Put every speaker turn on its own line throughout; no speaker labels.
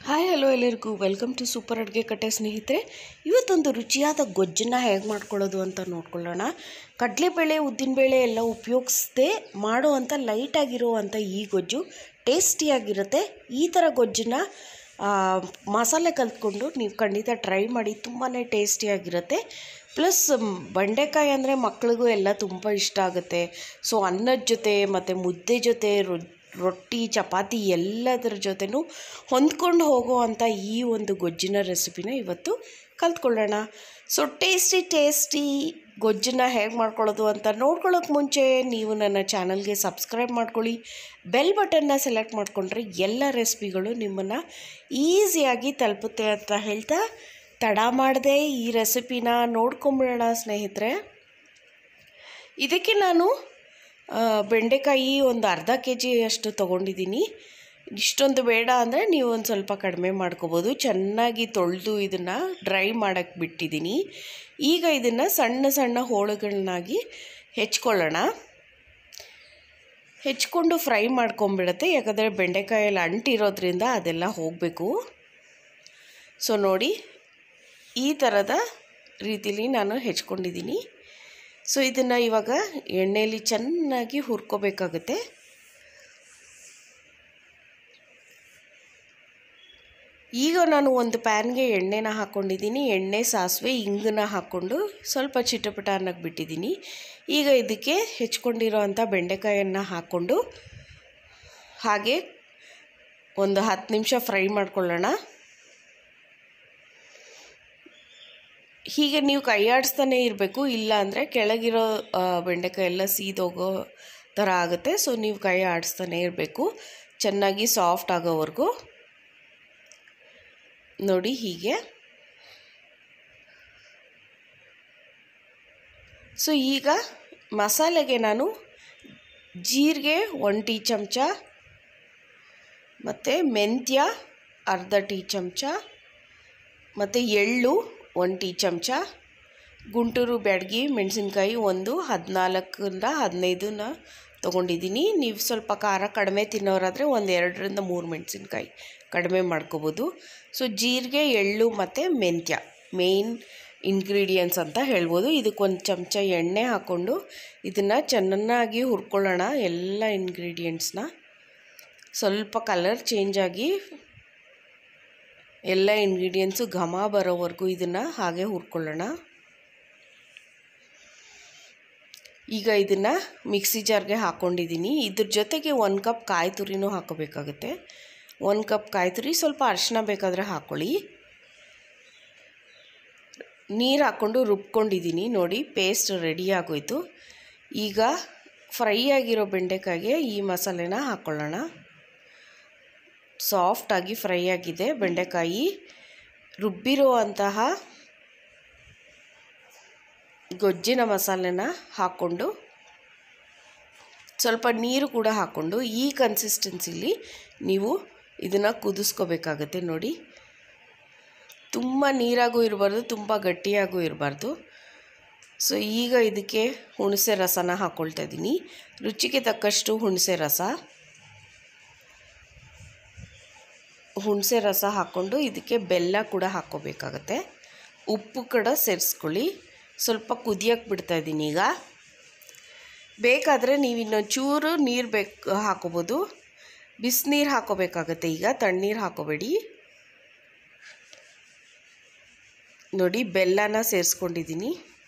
Hi hello ಎಲ್ಲರಿಗೂ welcome to super ಅಡುಗೆ ಕಟ್ಟೆ ಸ್ನೇಹಿತರೆ. ಇವತ್ತೊಂದು ರುಚಿಯಾದ ಗೊಜ್ಜನ್ನು ಹೇಗೆ ಮಾಡ್ಕೊಳ್ಳೋದು ಅಂತ ನೋಡ್ಕೊಳ್ಳೋಣ. ಕಡಲೆಬೇಳೆ ಉದ್ದಿನಬೇಳೆ ಎಲ್ಲ ಉಪಯೋಗಿಸದೆ ಮಾಡುವಂಥ ಲೈಟಾಗಿರುವಂಥ ಈ ಗೊಜ್ಜು ಟೇಸ್ಟಿಯಾಗಿರುತ್ತೆ. ಈ ಥರ ಗೊಜ್ಜನ್ನು ಮಸಾಲೆ ಕಲ್ತ್ಕೊಂಡು ನೀವು ಖಂಡಿತ ಟ್ರೈ ಮಾಡಿ, ತುಂಬಾ ಟೇಸ್ಟಿಯಾಗಿರುತ್ತೆ. ಪ್ಲಸ್ ಬೆಂಡೆಕಾಯಿ ಅಂದರೆ ಮಕ್ಳಿಗೂ ಎಲ್ಲ ತುಂಬ ಇಷ್ಟ ಆಗುತ್ತೆ. ಸೊ ಅನ್ನದ ಜೊತೆ ಮತ್ತು ಮುದ್ದೆ ಜೊತೆ ರೊಟ್ಟಿ ಚಪಾತಿ ಎಲ್ಲದರ ಜೊತೆನೂ ಹೊಂದ್ಕೊಂಡು ಹೋಗುವಂಥ ಈ ಒಂದು ಗೊಜ್ಜಿನ ರೆಸಿಪಿನ ಇವತ್ತು ಕಲ್ತ್ಕೊಳ್ಳೋಣ. ಸೊ ಟೇಸ್ಟಿ ಗೊಜ್ಜನ್ನ ಹೇಗೆ ಮಾಡ್ಕೊಳ್ಳೋದು ಅಂತ ನೋಡ್ಕೊಳ್ಳೋಕೆ ಮುಂಚೆ ನೀವು ನನ್ನ ಚಾನಲ್ಗೆ ಸಬ್ಸ್ಕ್ರೈಬ್ ಮಾಡ್ಕೊಳ್ಳಿ. ಬೆಲ್ ಬಟನ್ನ ಸೆಲೆಕ್ಟ್ ಮಾಡಿಕೊಂಡ್ರೆ ಎಲ್ಲ ರೆಸಿಪಿಗಳು ನಿಮ್ಮನ್ನು ಈಸಿಯಾಗಿ ತಲುಪುತ್ತೆ ಅಂತ ಹೇಳ್ತಾ ತಡ ಮಾಡದೆ ಈ ರೆಸಿಪಿನ ನೋಡ್ಕೊಂಬಿಡೋಣ ಸ್ನೇಹಿತರೆ. ಇದಕ್ಕೆ ನಾನು ಬೆಂಡೆಕಾಯಿ ಒಂದು ಅರ್ಧ kg ಅಷ್ಟು ತೊಗೊಂಡಿದ್ದೀನಿ. ಇಷ್ಟೊಂದು ಬೇಡ ಅಂದರೆ ನೀವು ಒಂದು ಸ್ವಲ್ಪ ಕಡಿಮೆ ಮಾಡ್ಕೋಬೋದು. ಚೆನ್ನಾಗಿ ತೊಳೆದು ಇದನ್ನು ಡ್ರೈ ಮಾಡೋಕ್ಕೆ ಬಿಟ್ಟಿದ್ದೀನಿ. ಈಗ ಇದನ್ನು ಸಣ್ಣ ಸಣ್ಣ ಹೋಳುಗಳನ್ನಾಗಿ ಹೆಚ್ಕೊಳ್ಳೋಣ. ಹೆಚ್ಕೊಂಡು ಫ್ರೈ ಮಾಡ್ಕೊಂಬಿಡುತ್ತೆ, ಯಾಕಂದರೆ ಬೆಂಡೆಕಾಯಲ್ಲಿ ಅಂಟಿರೋದ್ರಿಂದ ಅದೆಲ್ಲ ಹೋಗಬೇಕು. ಸೊ ನೋಡಿ, ಈ ಥರದ ರೀತಿಲಿ ನಾನು ಹೆಚ್ಕೊಂಡಿದ್ದೀನಿ. ಸೊ ಇದನ್ನು ಇವಾಗ ಎಣ್ಣೆಯಲ್ಲಿ ಚೆನ್ನಾಗಿ ಹುರ್ಕೋಬೇಕಾಗುತ್ತೆ. ಈಗ ನಾನು ಒಂದು ಪ್ಯಾನ್ಗೆ ಎಣ್ಣೆನ ಹಾಕ್ಕೊಂಡಿದ್ದೀನಿ. ಎಣ್ಣೆ, ಸಾಸಿವೆ, ಇಂಗನ್ನ ಹಾಕ್ಕೊಂಡು ಸ್ವಲ್ಪ ಚಿಟಪಟ ಅನ್ನಕ್ಕೆ ಬಿಟ್ಟಿದ್ದೀನಿ. ಈಗ ಇದಕ್ಕೆ ಹೆಚ್ಕೊಂಡಿರೋ ಅಂಥ ಬೆಂಡೆಕಾಯನ್ನು ಹಾಕ್ಕೊಂಡು ಹಾಗೆ ಒಂದು 10 ನಿಮಿಷ ಫ್ರೈ ಮಾಡ್ಕೊಳ್ಳೋಣ. ಹೀಗೆ ನೀವು ಕೈ ಆಡಿಸ್ತಾನೆ ಇರಬೇಕು, ಇಲ್ಲ ಅಂದರೆ ಕೆಳಗಿರೋ ಬೆಂಡೆಕಾಯಿ ಎಲ್ಲ ಸೀದೋಗೋ ಥರ ಆಗುತ್ತೆ. ಸೊ ನೀವು ಕೈ ಆಡಿಸ್ತಾನೆ ಇರಬೇಕು ಚೆನ್ನಾಗಿ ಸಾಫ್ಟ್ ಆಗೋವರೆಗೂ. ನೋಡಿ ಹೀಗೆ. ಸೊ ಈಗ ಮಸಾಲೆಗೆ ನಾನು ಜೀರಿಗೆ 1 ಟೀ ಚಮಚ ಮತ್ತು ಮೆಂತ್ಯ ಅರ್ಧ ಟೀ ಚಮಚ ಮತ್ತು ಎಳ್ಳು 1 ಟೀ ಚಮಚ, ಗುಂಟೂರು ಬ್ಯಾಡಗಿ ಮೆಣಸಿನ್ಕಾಯಿ ಒಂದು 14ರಿಂದ 15 ತೊಗೊಂಡಿದ್ದೀನಿ. ನೀವು ಸ್ವಲ್ಪ ಖಾರ ಕಡಿಮೆ ತಿನ್ನೋರಾದರೆ ಒಂದು 2ರಿಂದ 3 ಮೆಣಸಿನ್ಕಾಯಿ ಕಡಿಮೆ ಮಾಡ್ಕೋಬೋದು. ಸೊ ಜೀರಿಗೆ, ಎಳ್ಳು ಮತ್ತು ಮೆಂತ್ಯ ಮೇಯ್ನ್ ಇಂಗ್ರೀಡಿಯೆಂಟ್ಸ್ ಅಂತ ಹೇಳ್ಬೋದು. ಇದಕ್ಕೊಂದು ಚಮಚ ಎಣ್ಣೆ ಹಾಕ್ಕೊಂಡು ಇದನ್ನು ಚೆನ್ನಾಗಿ ಹುರ್ಕೊಳ್ಳೋಣ. ಎಲ್ಲ ಇಂಗ್ರೀಡಿಯೆಂಟ್ಸ್ನ ಸ್ವಲ್ಪ ಕಲರ್ ಚೇಂಜ್ ಆಗಿ ಎಲ್ಲ ಇಂಗ್ರೀಡಿಯೆಂಟ್ಸು ಘಮ ಬರೋವರೆಗೂ ಇದನ್ನು ಹಾಗೆ ಹುರ್ಕೊಳ್ಳೋಣ. ಈಗ ಇದನ್ನು ಮಿಕ್ಸಿ ಜಾರ್ಗೆ ಹಾಕ್ಕೊಂಡಿದ್ದೀನಿ. ಇದ್ರ ಜೊತೆಗೆ 1 ಕಪ್ ಕಾಯಿ ತುರಿನೂ ಹಾಕೋಬೇಕಾಗುತ್ತೆ. 1 ಕಪ್ ಕಾಯಿ ತುರಿ, ಸ್ವಲ್ಪ ಅರಿಶಿನ ಬೇಕಾದರೆ ಹಾಕ್ಕೊಳ್ಳಿ. ನೀರು ಹಾಕ್ಕೊಂಡು ರುಬ್ಕೊಂಡಿದ್ದೀನಿ. ನೋಡಿ ಪೇಸ್ಟ್ ರೆಡಿ ಆಗೋಯ್ತು. ಈಗ ಫ್ರೈ ಆಗಿರೋ ಬೆಂಡೆಕಾಯಿಗೆ ಈ ಮಸಾಲೆನ ಹಾಕ್ಕೊಳ್ಳೋಣ. ಸಾಫ್ಟಾಗಿ ಫ್ರೈ ಆಗಿದೆ ಬೆಂಡೆಕಾಯಿ. ರುಬ್ಬಿರೋ ಅಂತಹ ಗೊಜ್ಜಿನ ಮಸಾಲೆನ ಹಾಕ್ಕೊಂಡು ಸ್ವಲ್ಪ ನೀರು ಕೂಡ ಹಾಕ್ಕೊಂಡು ಈ ಕನ್ಸಿಸ್ಟೆನ್ಸಿಲಿ ನೀವು ಇದನ್ನು ಕುದಿಸ್ಕೋಬೇಕಾಗತ್ತೆ. ನೋಡಿ, ತುಂಬ ನೀರಾಗೂ ಇರಬಾರ್ದು, ತುಂಬ ಗಟ್ಟಿಯಾಗೂ ಇರಬಾರ್ದು. ಸೊ ಈಗ ಇದಕ್ಕೆ ಹುಣಸೆ ರಸನ ಹಾಕ್ಕೊಳ್ತಾ ಇದ್ದೀನಿ. ರುಚಿಗೆ ತಕ್ಕಷ್ಟು ಹುಣಸೆ ರಸ ಹಾಕ್ಕೊಂಡು ಇದಕ್ಕೆ ಬೆಲ್ಲ ಕೂಡ ಹಾಕ್ಕೋಬೇಕಾಗತ್ತೆ. ಉಪ್ಪು ಕೂಡ ಸೇರಿಸ್ಕೊಳ್ಳಿ. ಸ್ವಲ್ಪ ಕುದಿಯೋಕ್ಕೆ ಬಿಡ್ತಾಯಿದ್ದೀನಿ. ಈಗ ಬೇಕಾದರೆ ನೀವು ಇನ್ನೊಂದು ಚೂರು ನೀರು ಹಾಕೋಬೋದು. ಬಿಸಿನೀರು ಹಾಕೋಬೇಕಾಗತ್ತೆ. ಈಗ ತಣ್ಣೀರು ಹಾಕೋಬೇಡಿ. ನೋಡಿ ಬೆಲ್ಲನ ಸೇರಿಸ್ಕೊಂಡಿದ್ದೀನಿ.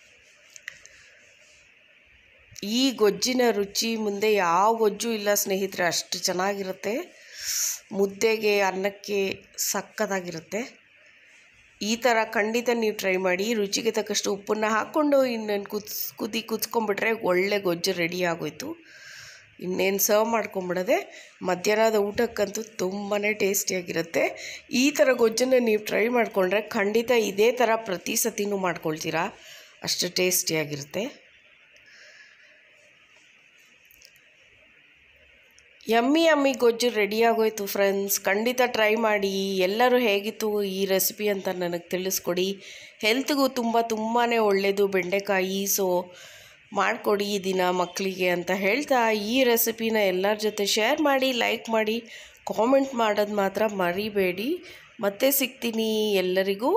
ಈ ಗೊಜ್ಜಿನ ರುಚಿ ಮುಂದೆ ಯಾವ ಗೊಜ್ಜು ಇಲ್ಲ ಸ್ನೇಹಿತರೆ, ಅಷ್ಟು ಚೆನ್ನಾಗಿರುತ್ತೆ. ಮುದ್ದೆಗೆ, ಅನ್ನಕ್ಕೆ ಸಕ್ಕತ್ತಾಗಿರುತ್ತೆ. ಈ ಥರ ಖಂಡಿತ ನೀವು ಟ್ರೈ ಮಾಡಿ. ರುಚಿಗೆ ತಕ್ಕಷ್ಟು ಉಪ್ಪನ್ನು ಹಾಕ್ಕೊಂಡು ಇನ್ನೇನು ಕುದಿಸ್ಕೊಂಬಿಟ್ರೆ ಒಳ್ಳೆ ಗೊಜ್ಜು ರೆಡಿ ಆಗೋಯ್ತು. ಇನ್ನೇನು ಸರ್ವ್ ಮಾಡ್ಕೊಂಬಿಡೋದೆ. ಮಧ್ಯಾಹ್ನದ ಊಟಕ್ಕಂತೂ ತುಂಬಾ ಟೇಸ್ಟಿಯಾಗಿರುತ್ತೆ. ಈ ಥರ ಗೊಜ್ಜನ್ನು ನೀವು ಟ್ರೈ ಮಾಡಿಕೊಂಡ್ರೆ ಖಂಡಿತ ಇದೇ ಥರ ಪ್ರತಿ ಸತಿನೂ ಮಾಡ್ಕೊಳ್ತೀರಾ, ಅಷ್ಟು ಟೇಸ್ಟಿಯಾಗಿರುತ್ತೆ. ಯಮ್ಮಿ ಗೊಜ್ಜು ರೆಡಿ ಆಗೋಯ್ತು ಫ್ರೆಂಡ್ಸ್. ಖಂಡಿತ ಟ್ರೈ ಮಾಡಿ. ಎಲ್ಲರೂ ಹೇಗಿತ್ತು ಈ ರೆಸಿಪಿ ಅಂತ ನನಗೆ ತಿಳಿಸ್ಕೊಡಿ. ಹೆಲ್ತ್ಗೂ ತುಂಬಾ ಒಳ್ಳೆಯದು ಬೆಂಡೆಕಾಯಿ. ಸೊ ಮಾಡಿಕೊಡಿ ದಿನ ಮಕ್ಕಳಿಗೆ ಅಂತ ಹೇಳ್ತಾ ಈ ರೆಸಿಪಿನ ಎಲ್ಲರ ಜೊತೆ ಶೇರ್ ಮಾಡಿ, ಲೈಕ್ ಮಾಡಿ, ಕಾಮೆಂಟ್ ಮಾಡೋದು ಮಾತ್ರ ಮರಿಬೇಡಿ. ಮತ್ತೆ ಸಿಗ್ತೀನಿ ಎಲ್ಲರಿಗೂ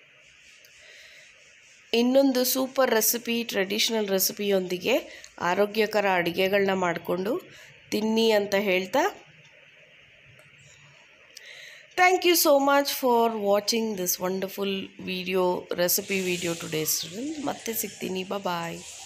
ಇನ್ನೊಂದು ಸೂಪರ್ ರೆಸಿಪಿ, ಟ್ರೆಡಿಷ್ನಲ್ ರೆಸಿಪಿಯೊಂದಿಗೆ. ಆರೋಗ್ಯಕರ ಅಡುಗೆಗಳನ್ನ ಮಾಡಿಕೊಂಡು ತಿನ್ನಿ ಅಂತ ಹೇಳ್ತಾ, thank you so much for watching this wonderful video, recipe video today students. ಮತ್ತೆ ಸಿಗ್ತೀನಿ. ಬಾಯ್.